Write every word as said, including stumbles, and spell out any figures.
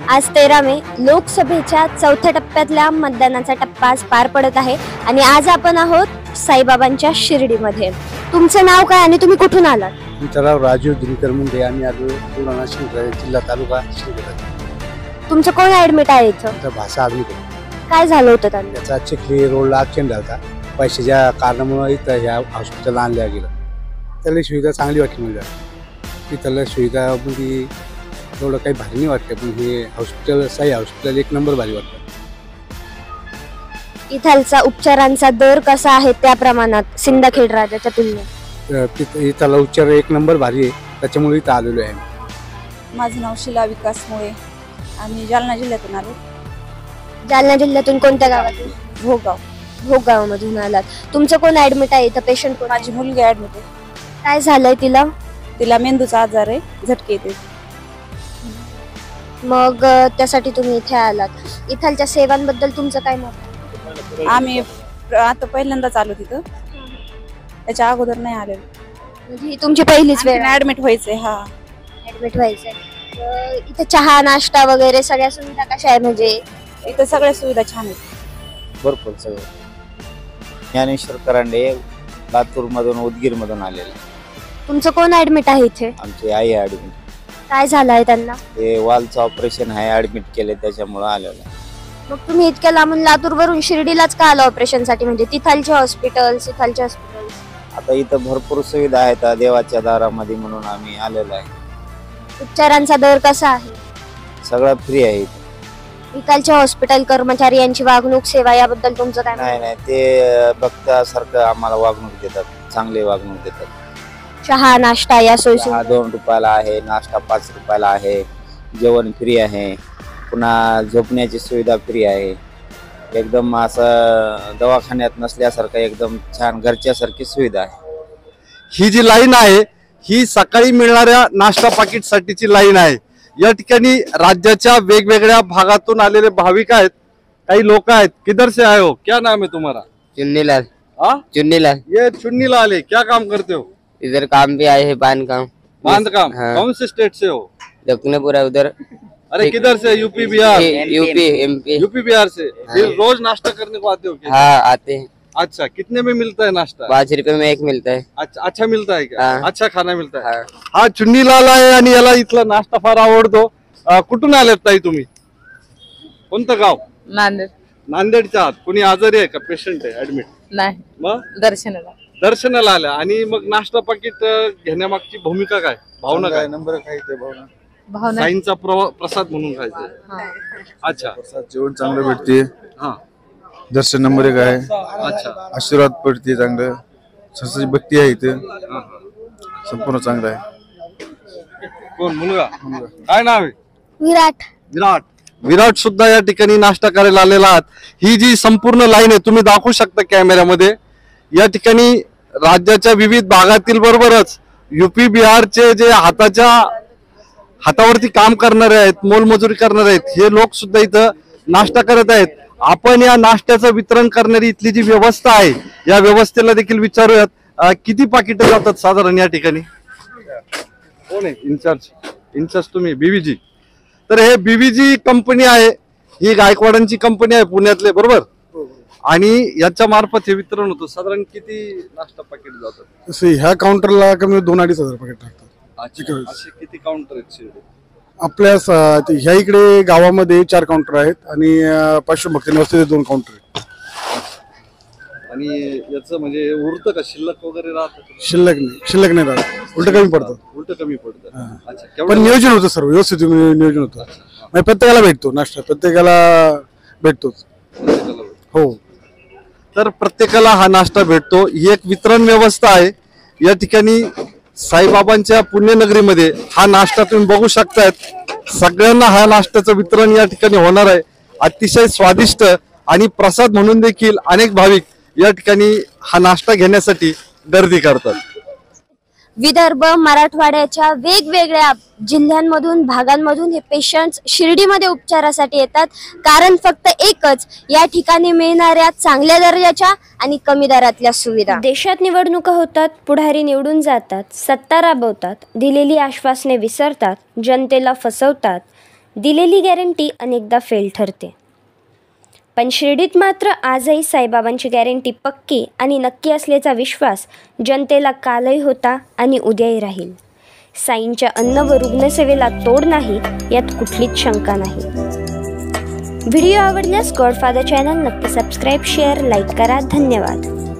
आज तेरा मे लोकसभेच्या चौथ्या टप्प्यातल्या मतदानाचा टप्पा आज पार पडत आहे आणि आज आपण आहोत साईबाबांच्या शिर्डीमध्ये। तुमचं नाव काय आणि तुम्ही कुठून आलात? तुमचं नाव राजू दिनकर मुंडे, आम्ही आलो पूर्णा शिंदे जिल्हा तालुका शिंदे। तुमचं कोण ऍडमिट आहे इथं? भाषा ऍडमिट। काय झालं होतं त्यांना? त्याचा चिखली रोडला ऍक्सिडेंट झाला, पैशाच्या कारणामुळे इथं ह्या हॉस्पिटलला आणल्या गेलं। त्याला सुविधा चांगली वाटली मला, इथल्या सुविधा म्हणजे एवढं काही भारी नाही वाटतं, पण हे हॉस्पिटल साई हॉस्पिटल एक नंबर भारी वाटतं। इथलचा उपचारांचा दर कसा आहे त्या प्रमाणात सिंदखेड राजाच्या तुलनेत? इथला उपचार एक नंबर भारी आहे, त्याच्यामुळे इथं आलेलो आहे। माझं नाव शिला विकास मुळे, आम्ही जालना जिल्ह्यातून आलो। जालना जिल्ह्यातून कोणत्या गावातून? भोगाव। भोगाव मधून आलात। तुमचं कोण ऍडमिट आहे इथं? पेशंट कोण? माझी मुलगी ऍडमिट आहे। काय झालंय तिला? तिला मेंदूचा आजार आहे, झटके येते। मग त्यासाठी तुम्ही इथे आलात। इथलच्या सेवांबद्दल तुमचं काय मत? आम्ही आता पहिल्यांदाच आलो तिथं, त्याच्या अगोदर नाही आलेलो। म्हणजे ही तुमची पहिलीच वेळ ऍडमिट व्हायचंय? हा, ऍडमिट व्हायचंय। इथे चहा नाश्ता वगैरे सगळ्या सुविधा कशा आहे? म्हणजे इथं सगळ्या सुविधा छान आहेत, भरपूर सगळं। ज्ञानेश्वर करांडे लातूर मधून उदगीर मधून आलेले। तुमचं कोण ऍडमिट आहे इथे? आमची आई ऍडमिट। काय झालंय त्यांना? ते वालचं ऑपरेशन आहे, ऍडमिट केले, त्याच्यामुळे आलेलं। मग तुम्ही इतक्या लांबून लातूर वरून शिर्डीलाच का आला ऑपरेशन साठी? म्हणजे तिथलचे हॉस्पिटल इथलचे हॉस्पिटल आता इथं भरपूर सुविधा आहेत देवाच्या दारामध्ये, म्हणून आम्ही आलेलो आहे। उपचारांचा दर कसा आहे? सगळं फ्री आहे। इथलच्या हॉस्पिटल कर्मचारी यांची वागणूक सेवा याबद्दल तुमचं काय? नाही नाही, ते भक्तासारखं आम्हाला वागणूक देतात, चांगली वागणूक देतात। चहा नाश्ता या सोयी चहा दोन रुपयाला आहे, नाश्ता पाच रुपयाला आहे, जेवण फ्री आहे, पुन्हा झोपण्याची सुविधा फ्री आहे। एकदम असं दवाखान्यात नसल्यासारखं एकदम छान घरच्यासारखी सुविधा आहे। ही जी लाईन आहे ही सकाळी मिळणाऱ्या नाश्ता पाकिट साठीची लाईन आहे। या ठिकाणी राज्याच्या वेगवेगळ्या भागातून आलेले भाविक आहेत, काही लोक आहेत। किधर से आए हो? क्या नाम है तुम्हारा? चुन्नीलाल। हाँ, चुन्नीलाल। ये चुन्नीलाल आले, क्या काम करते हो? इधर काम भी आए हैं, बांध काम। बांध काम? हाँ। कौन से स्टेट से हो? लखनपुरा उधर। अरे किधर से? UP Bihar? UP MP. UP Bihar से। फिर रोज नाश्ता करने को आते हो क्या? हाँ, आते हैं। अच्छा, कितने में मिलता है नाश्ता? पाँच रुपए में एक मिलता है। अच्छा, अच्छा मिलता है क्या? हाँ। अच्छा खाना मिलता है। हाँ। हा चुन्नीलाल आहे आणि याला इथला नाश्ता फार आवडतो। अं, कुठून आलेत ताई तुम्ही? कोणतं गाव? नांदेड। नांदेडच्या आहात? कोणी आजारी आहे का? पेशंट आहे ऍडमिट? नाही, मग दर्शनाला। दर्शनाला आल्या आणि मग नाश्ता पाकिट घेण्यामागची भूमिका काय, भावना काय? नंबर काय ते भावना भावना साईंचा प्रवा- प्रसाद म्हणून खायचं। हा। अच्छा, जेवण चांगलं भेटते, हा, दर्शन नंबर एक आहे, अच्छा, आशीर्वाद पडते चांगलं, संस्थाची भक्ती आहे इथे, हा, हा. संपूर्ण चांगलं आहे। कोण मुलगा? काय नाव आहे? विराट। विराट। विराट सुद्धा या ठिकाणी नाश्ता करायला आलेला आहात। ही जी संपूर्ण लाईन आहे तुम्ही दाखवू शकता कॅमेऱ्यामध्ये, या ठिकाणी राज्याच्या विविध भागातील बरोबरच युपी बिहारचे जे हाताच्या हातावरती काम करणारे आहेत, मोलमजुरी करणारे आहेत, हे लोक सुद्धा इथं नाश्ता करत आहेत। आपण या नाश्त्याचं वितरण करणारी इथली जी व्यवस्था आहे या व्यवस्थेला देखील विचारूयात, अं, किती पाकिट जातात साधारण या ठिकाणी? कोण आहे इन्चार्ज? इन्चार्ज तुम्ही? बीव्हीजी। तर हे बीव्हीजी कंपनी आहे, ही गायकवाडांची कंपनी आहे पुण्यातले, बरोबर? आणि याच्या मार्फत हे वितरण होतं। साधारण किती नाश्ता पाकिट जातात? तसं ह्या काउंटरला कमी दोन अडीच हजार पॅकेट टाकतात। असे किती काउंटर आहेत शिर्डी? आपल्या स- ह्या इकडे गावामध्ये चार काउंटर आहेत आणि अं, पाचशे भक्ती निवासाचे दोन काउंटर आहेत। आणि याचं म्हणजे उरतं का, शिल्लक वगैरे राहतं? शिल्लक नाही, शिल्लक नाही राहत, उलट कमी पडतं। उलट कमी पडतं। अच्छा, पण केवढं? नियोजन होतं सर्व व्यवस्थित नियोजन होतं, म्हणजे प्रत्येकाला भेटतो नाश्ता, प्रत्येकाला भेटतोच। प्रत्येकाला भेटतं. हो, तर प्रत्येकाला हा नाश्ता भेटतो। ही एक वितरण व्यवस्था आहे या ठिकाणी साईबाबांच्या पुण्यनगरीमध्ये। हा नाश्ता तुम्ही बघू शकतायत, सगळ्यांना हा नाश्त्याचं वितरण या ठिकाणी होणार आहे। अतिशय स्वादिष्ट आणि प्रसाद म्हणून देखील अनेक भाविक या ठिकाणी हा नाश्ता घेण्यासाठी गर्दी करतात। विदर्भ मराठवाड्याच्या वेगवेगळ्या जिल्ह्यांमधून भागांमधून हे पेशंट्स शिर्डीमध्ये उपचारासाठी येतात, कारण फक्त एकच, या ठिकाणी मिळणाऱ्या चांगल्या दर्जाच्या आणि कमी दरातल्या सुविधा। देशात निवडणुका होतात, पुढारी निवडून जातात, सत्ता राबवतात, दिलेली आश्वासने विसरतात, जनतेला फसवतात, दिलेली गॅरंटी अनेकदा फेल ठरते, पण शिर्डीत मात्र आजही साईबाबांची गॅरंटी पक्की आणि नक्की असल्याचा विश्वास जनतेला कालही होता आणि उद्याही राहील. साईंच्या अन्न व रुग्णसेवेला तोड नाही यात कुठलीच शंका नाही. व्हिडिओ आवडल्यास गॉडफादर चॅनल नक्की सबस्क्राईब, शेअर, लाईक करा. धन्यवाद.